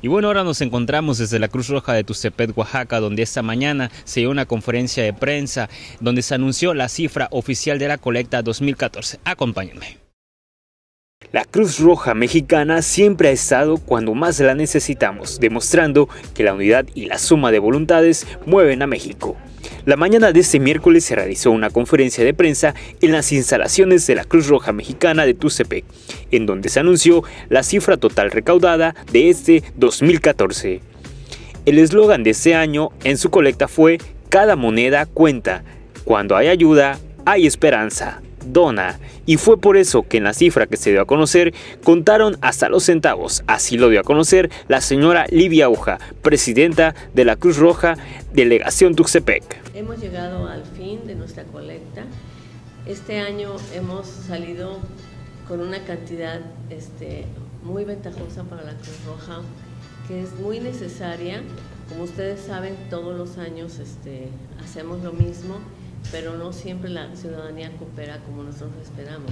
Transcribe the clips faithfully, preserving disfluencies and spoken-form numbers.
Y bueno, ahora nos encontramos desde la Cruz Roja de Tuxtepec, Oaxaca, donde esta mañana se dio una conferencia de prensa donde se anunció la cifra oficial de la colecta dos mil catorce. Acompáñenme. La Cruz Roja Mexicana siempre ha estado cuando más la necesitamos, demostrando que la unidad y la suma de voluntades mueven a México. La mañana de este miércoles se realizó una conferencia de prensa en las instalaciones de la Cruz Roja Mexicana de Tuxtepec, en donde se anunció la cifra total recaudada de este dos mil catorce. El eslogan de este año en su colecta fue "Cada moneda cuenta, cuando hay ayuda, hay esperanza. Dona", y fue por eso que en la cifra que se dio a conocer contaron hasta los centavos. Así lo dio a conocer la señora Livia Aguja, presidenta de la Cruz Roja Delegación Tuxtepec. Hemos llegado al fin de nuestra colecta. Este año hemos salido con una cantidad este, muy ventajosa para la Cruz Roja, que es muy necesaria. Como ustedes saben, todos los años este, hacemos lo mismo, pero no siempre la ciudadanía coopera como nosotros esperamos.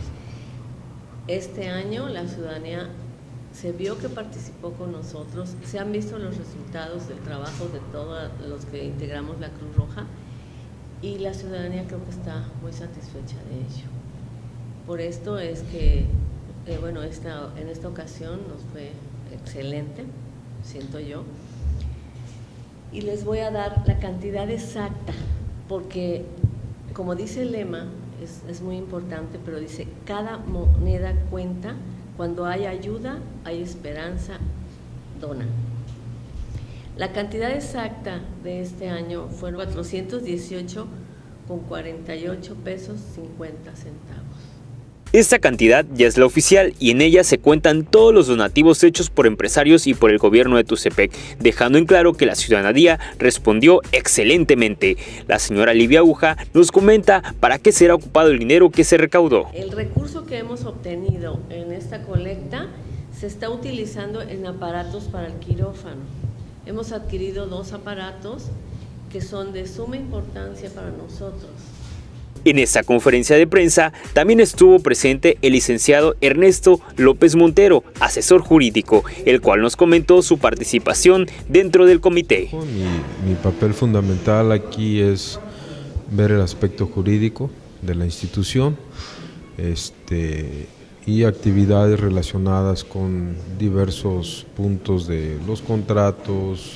Este año la ciudadanía se vio que participó con nosotros, se han visto los resultados del trabajo de todos los que integramos la Cruz Roja y la ciudadanía creo que está muy satisfecha de ello. Por esto es que, eh, bueno, esta, en esta ocasión nos fue excelente, siento yo, y les voy a dar la cantidad exacta, porque como dice el lema, es, es muy importante, pero dice, cada moneda cuenta, cuando hay ayuda, hay esperanza, dona. La cantidad exacta de este año fueron cuatrocientos dieciocho con cuarenta y ocho pesos cincuenta centavos. Esta cantidad ya es la oficial y en ella se cuentan todos los donativos hechos por empresarios y por el gobierno de Tuxtepec, dejando en claro que la ciudadanía respondió excelentemente. La señora Livia Aguja nos comenta para qué será ocupado el dinero que se recaudó. El recurso que hemos obtenido en esta colecta se está utilizando en aparatos para el quirófano. Hemos adquirido dos aparatos que son de suma importancia para nosotros. En esta conferencia de prensa también estuvo presente el licenciado Ernesto López Montero, asesor jurídico, el cual nos comentó su participación dentro del comité. Mi, mi papel fundamental aquí es ver el aspecto jurídico de la institución este, y actividades relacionadas con diversos puntos de los contratos,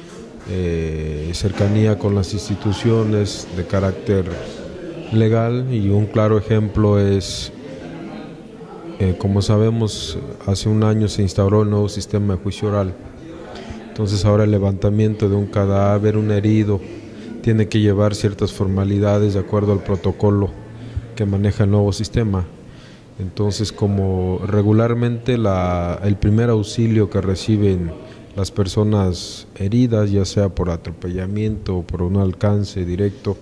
eh, cercanía con las instituciones de carácter legal, y un claro ejemplo es, eh, como sabemos, hace un año se instauró el nuevo sistema de juicio oral. Entonces ahora el levantamiento de un cadáver, un herido, tiene que llevar ciertas formalidades de acuerdo al protocolo que maneja el nuevo sistema. Entonces, como regularmente la, el primer auxilio que reciben las personas heridas, ya sea por atropellamiento o por un alcance directo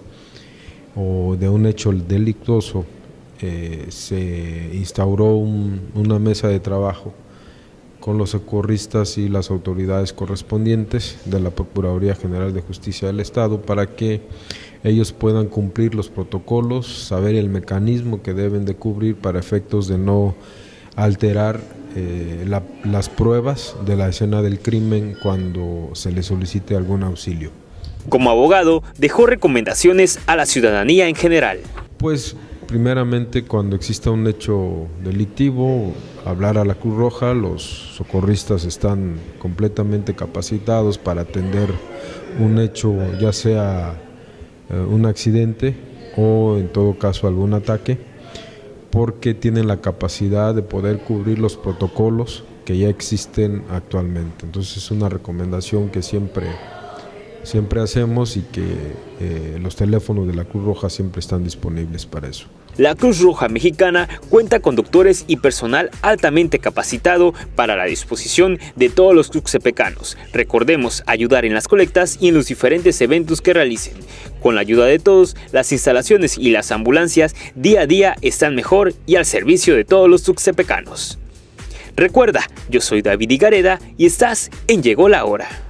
o de un hecho delictuoso, eh, se instauró un, una mesa de trabajo con los socorristas y las autoridades correspondientes de la Procuraduría General de Justicia del Estado para que ellos puedan cumplir los protocolos, saber el mecanismo que deben de cubrir para efectos de no alterar eh, la, las pruebas de la escena del crimen cuando se les solicite algún auxilio. Como abogado, dejó recomendaciones a la ciudadanía en general. Pues, primeramente, cuando exista un hecho delictivo, hablar a la Cruz Roja. Los socorristas están completamente capacitados para atender un hecho, ya sea eh, un accidente o, en todo caso, algún ataque, porque tienen la capacidad de poder cubrir los protocolos que ya existen actualmente. Entonces, es una recomendación que siempre... siempre hacemos y que eh, los teléfonos de la Cruz Roja siempre están disponibles para eso. La Cruz Roja Mexicana cuenta con doctores y personal altamente capacitado para la disposición de todos los tuxtepecanos. Recordemos ayudar en las colectas y en los diferentes eventos que realicen. Con la ayuda de todos, las instalaciones y las ambulancias día a día están mejor y al servicio de todos los tuxtepecanos. Recuerda, yo soy David Higareda y estás en Llegó la Hora.